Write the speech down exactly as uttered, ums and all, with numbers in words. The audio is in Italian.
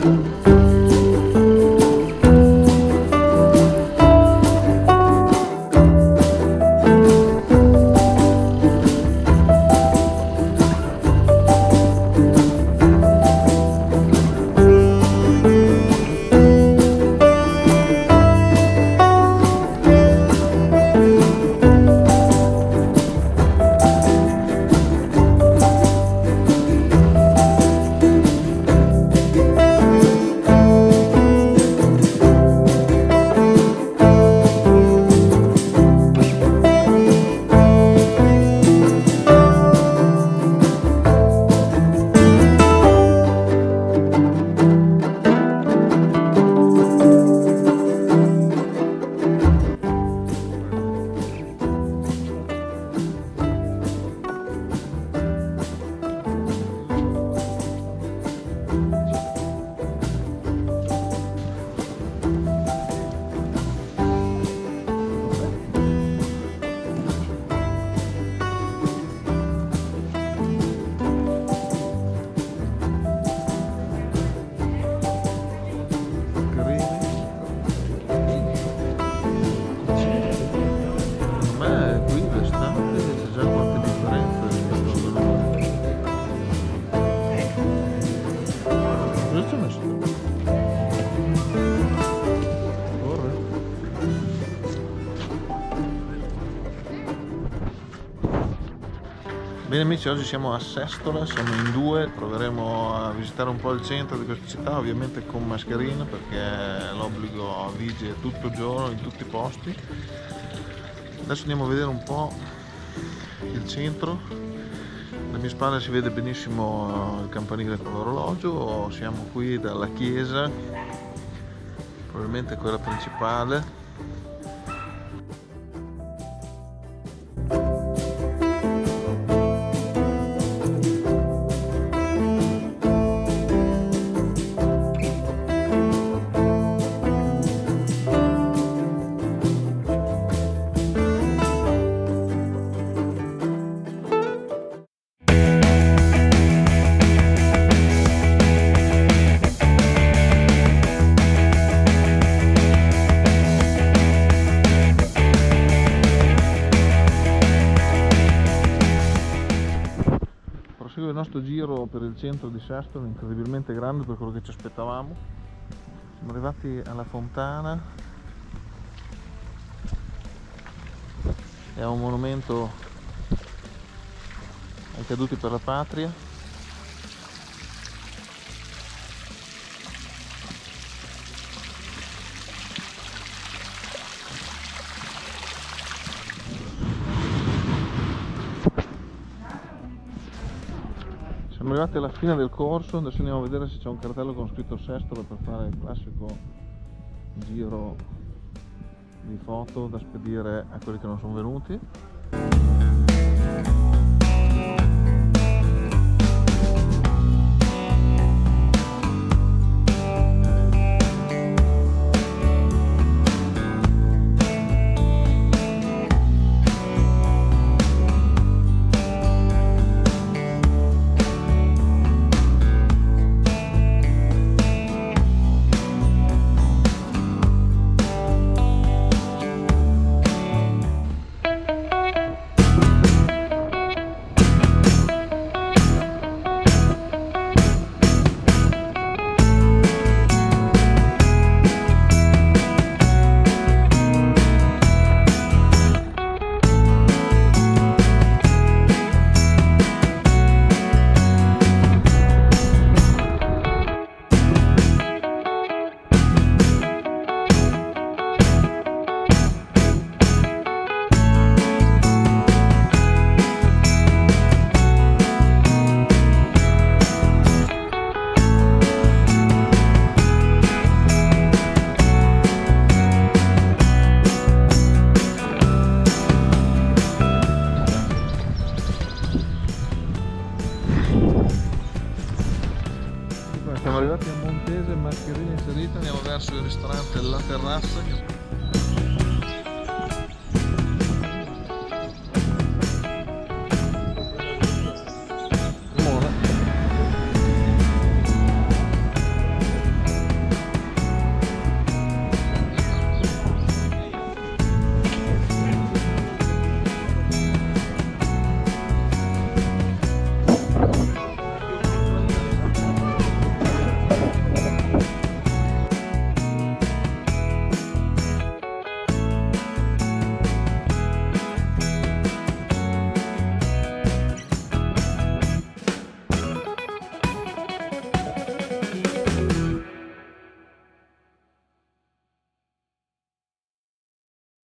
Bene amici, oggi siamo a Sestola, siamo in due, proveremo a visitare un po' il centro di questa città, ovviamente con mascherina perché l'obbligo vige tutto il giorno in tutti i posti. Adesso andiamo a vedere un po' il centro. Alle mie spalle si vede benissimo il campanile con l'orologio, siamo qui dalla chiesa, probabilmente quella principale. Il nostro giro per il centro di Sestola, incredibilmente grande per quello che ci aspettavamo. Siamo arrivati alla fontana, è un monumento ai caduti per la patria. Siamo arrivati alla fine del corso, adesso andiamo a vedere se c'è un cartello con scritto Sestola per fare il classico giro di foto da spedire a quelli che non sono venuti. Siamo arrivati a Montese, mascherina inserita, andiamo verso il ristorante La Terrazza.